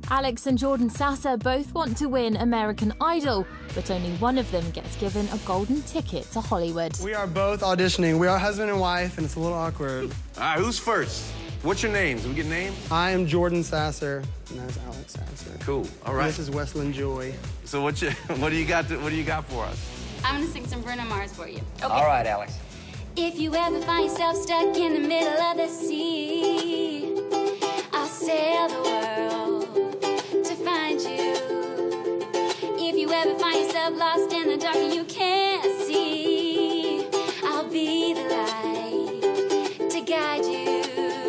Alex and Jordan Sasser both want to win American Idol, but only one of them gets given a golden ticket to Hollywood. We are both auditioning. We are husband and wife, and it's a little awkward. All right, who's first? What's your names? Do we get names? I am Jordan Sasser, and that's Alex Sasser. Cool. All right. And this is Westland Joy. So what do you got for us? I'm gonna sing some Bruno Mars for you. Okay. All right, Alex. If you ever find yourself stuck in the middle of the sea, I'll sail the world to find you. If you ever find yourself lost in the dark and you can't see, I'll be the light to guide you.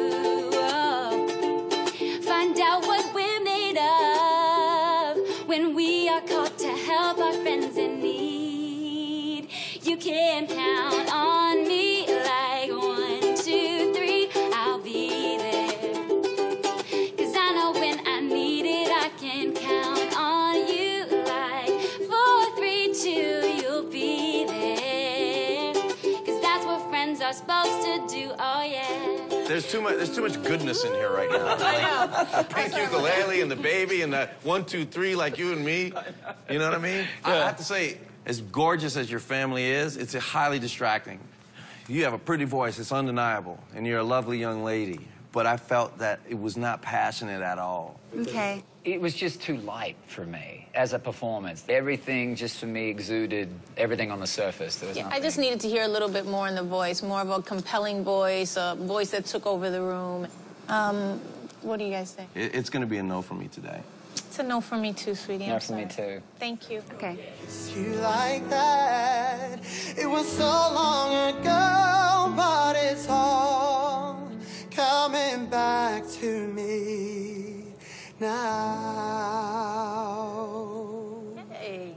Oh. Find out what we're made of when we are called to help our friends in need. You can count on me like 1, 2, 3, I'll be there. 'Cause I know when I need it, I can count on you like 4, 3, 2, you'll be there. 'Cause that's what friends are supposed to do, oh yeah. There's too much goodness in here right now. I know. The pink ukulele and the baby and the 1, 2, 3 like you and me. You know what I mean? Yeah. I have to say, as gorgeous as your family is, it's highly distracting. You have a pretty voice, it's undeniable, and you're a lovely young lady. But I felt that it was not passionate at all. Okay. It was just too light for me as a performance. Everything just for me exuded everything on the surface. There was nothing. I just needed to hear a little bit more in the voice, more of a compelling voice, a voice that took over the room. What do you guys think? It's going to be a no for me today. It's a no for me too, sweetie. No I'm for sorry. me too. Thank you. Okay. You like that? It was so long ago, but it's all coming back to me now. Hey.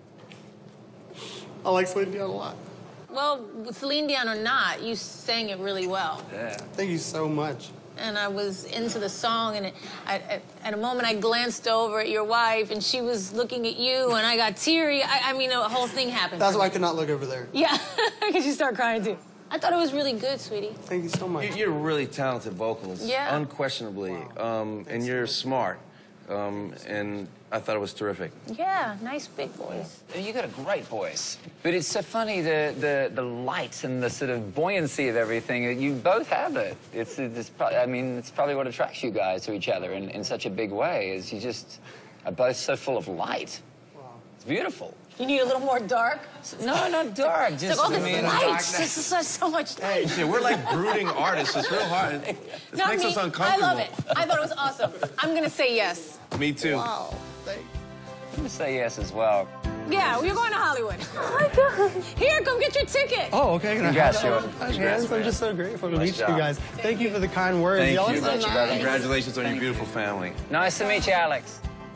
I like Celine Dion a lot. Well, with Celine Dion or not, you sang it really well. Yeah. Thank you so much. And I was into the song, and at a moment I glanced over at your wife, and she was looking at you, and I got teary. I mean, the whole thing happened. That's why I could not look over there. Yeah, because you start crying too. I thought it was really good, sweetie. Thank you so much. You're a really talented vocalist. Yeah. Unquestionably. Wow. And you're smart. And I thought it was terrific. Yeah, nice big voice. You got a great voice. But it's so funny, the light and the sort of buoyancy of everything, you both have it. I mean, it's probably what attracts you guys to each other in such a big way, is you just are both so full of light. Wow. It's beautiful. You need a little more dark? No, not dark. Just, all this I mean, light. This is so much light. Yeah, we're like brooding artists. It's real hard. It Not makes me. us uncomfortable. I love it. I thought it was awesome. I'm going to say yes. Me too. Wow. Thank you. I'm gonna say yes as well. Yeah, we're going to Hollywood. Oh, my God. Here, come get your ticket. Oh, okay. Congrats, Jordan. Congrats, I'm just so grateful to meet you guys. Thank you for the kind words. Thank Y'all you. are so nice. Congratulations on your beautiful family. Nice to meet you, Alex.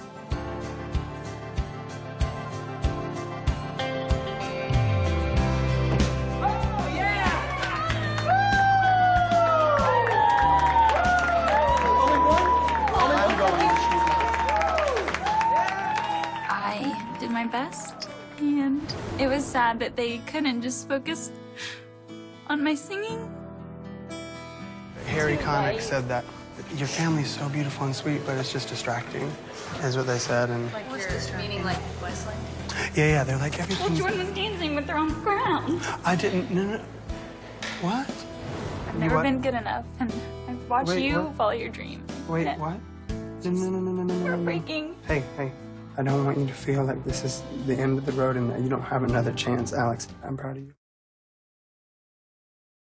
I did my best, and it was sad that they couldn't just focus on my singing. Harry Connick said that your family is so beautiful and sweet, but it's just distracting, is what they said. And Like you're meaning like Westland? yeah, they're like everything. Well, Jordan was dancing with her on the ground. I didn't. No. What? I've never been good enough, and I've watched you what? follow your dreams. Wait, And what? No. We're breaking. Hey. I don't want you to feel like this is the end of the road and that you don't have another chance, Alex. I'm proud of you.